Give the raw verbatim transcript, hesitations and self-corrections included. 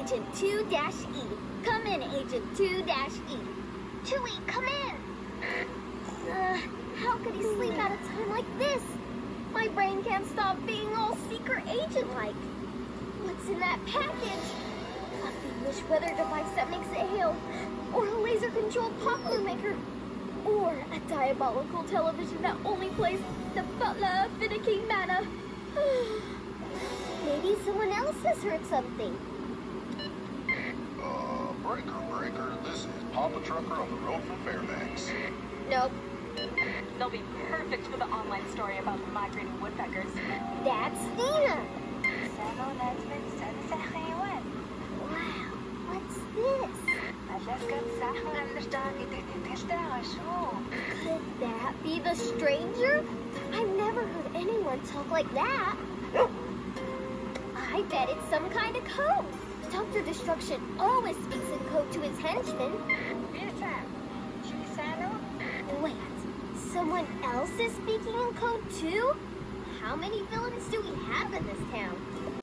Agent two E. Come in, Agent two E. Tooey, come in! Uh, how could he sleep at a time like this? My brain can't stop being all secret agent-like. What's in that package? A fiendish weather device that makes it hail, or a laser-controlled popcorn maker, or a diabolical television that only plays the Butler Finicky Manor. Maybe someone else has heard something. Uh, breaker, breaker, this is Papa Trucker on the road from Fairbanks. Nope. They'll be perfect for the online story about the migrating woodpeckers. That's Nina. Wow, what's this? Could that be the stranger? I've never heard anyone talk like that. I bet it's some kind of code. Doctor Destruction always speaks in code to his henchmen. Wait, someone else is speaking in code too? How many villains do we have in this town?